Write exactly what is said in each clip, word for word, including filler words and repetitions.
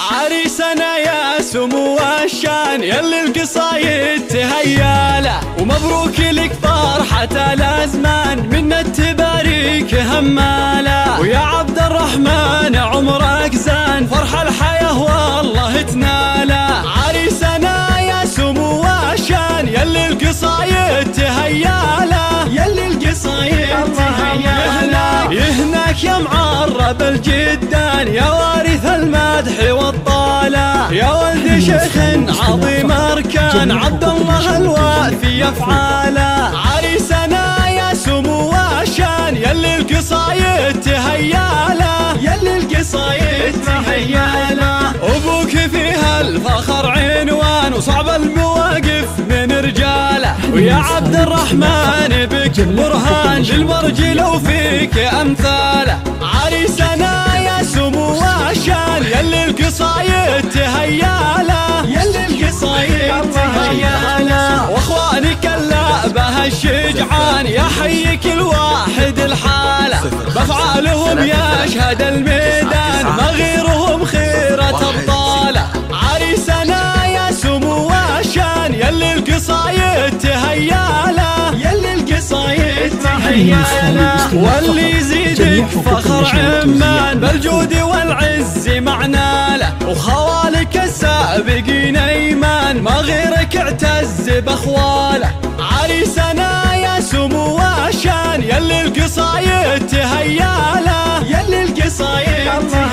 عريسنا يا سمو الشان يلي القصايد تهياله، ومبروك لك فرحة الأزمان منا تباريك هماله. ويا عبد الرحمن عمرك زان فرح الحياة والله تناله. عريسنا يا سمو الشان يلي القصايد تهياله، يلي القصايد تهياله. يهناك يا معرب الجدان يا وارث المدح والطالة، يا ولد شيخ عظيم اركان عبد الله الوافي افعاله. عريسنا يا سمو الشان يلي القصايد تهياله، يلي القصايد تهياله. ابوك فيها الفخر عنوان وصعب المواقف من رجاله، ويا عبد الرحمن بك برهان للمرجل وفيك امثاله. عريسنا يا سمو الشان يلي القصايد تهياله، يلي القصايد تهياله. واخوانك اللعبه الشجعان يحيي كل واحد الحاله، بافعالهم يشهد الميدان ما غيرهم خيره ابطاله. عريسنا يا سمو الشان يلي القصايد تهياله، يلي القصايد تهياله. واللي يزيدك فخر عمان بالجود والعز معنا له، وخوالك السابقين ايمان ما غيرك اعتز باخواله. عريسنا يا سمو الشان يلي القصايد تهياله، يلي القصايد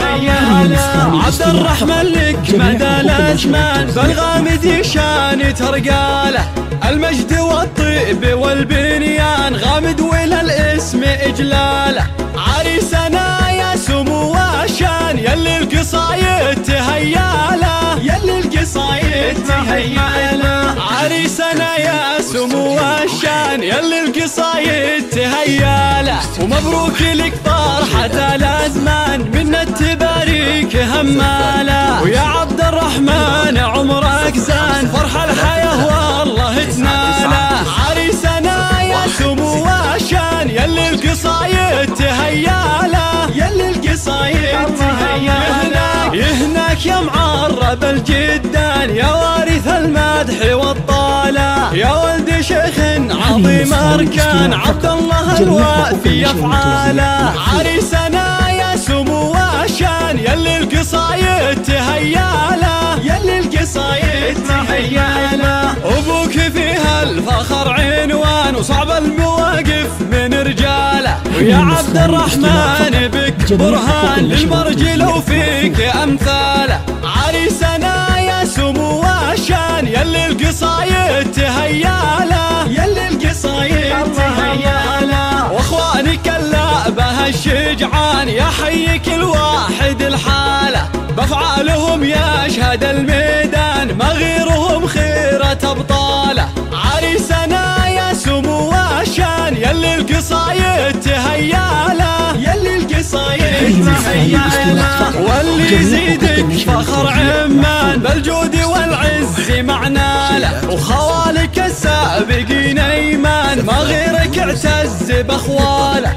تهياله. عبد الرحمن لك مدى الازمان بالغامد شان ترقاله، المجد والطيب والبنيان غامد ولا الاسم اجلاله. عريسنا يا سمو الشان يلي القصايد تهياله، يلي القصايد تهياله. عريسنا يا سمو الشان يلي القصايد تهياله، ومبروك لك فرحة الأزمان منا تباريك هماله. ويا عبد الرحمن عمرك زان فرح الحياة والله تناله. عريسنا يا سمو الشان يلي القصايد تهياله، يلي القصايد تهياله. يهناك يا معرب الجدان يا وارث المدح والطالة، يا ولد شيخ عظيم اركان عبد الله الوافي افعاله. عريسنا يا سمو الشان يلي القصايد تهياله، يلي القصايد تهياله. ابوك فيها الفخر عنوان وصعب المواقف من رجاله، ويا عبد الرحمن بك برهان للمرجل وفيك امثاله. عريسنا يا سمو الشان يلي القصايد تهياله، يلي القصايد تهياله. واخوانك اللعبه الشجعان يحيي كل واحد الحاله، بافعالهم يشهد الميدان ما غيرهم خيره ابطاله. عريسنا يا سمو الشان يلي القصايد تهياله، يلي القصايد تهياله. واللي يزيدك فخر عمان بالجود والعز معنا له، وخوالك السابقين ايمان ما غيرك اعتز باخواله.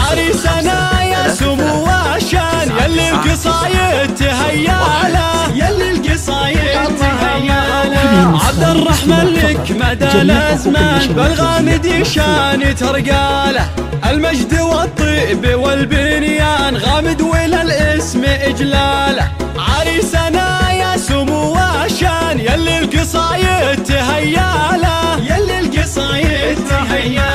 عريسنا يا سمو الشان يلي القصايد تهياله، يلي القصايد تهياله. عبد الرحمن لك مدى الازمان بالغامد شان ترقاله، المجد والطيب والبنيان غامد ولا الاسم اجلاله. عريسنا يا سمو الشان يلي القصايد تهياله، يلي القصايد تهياله.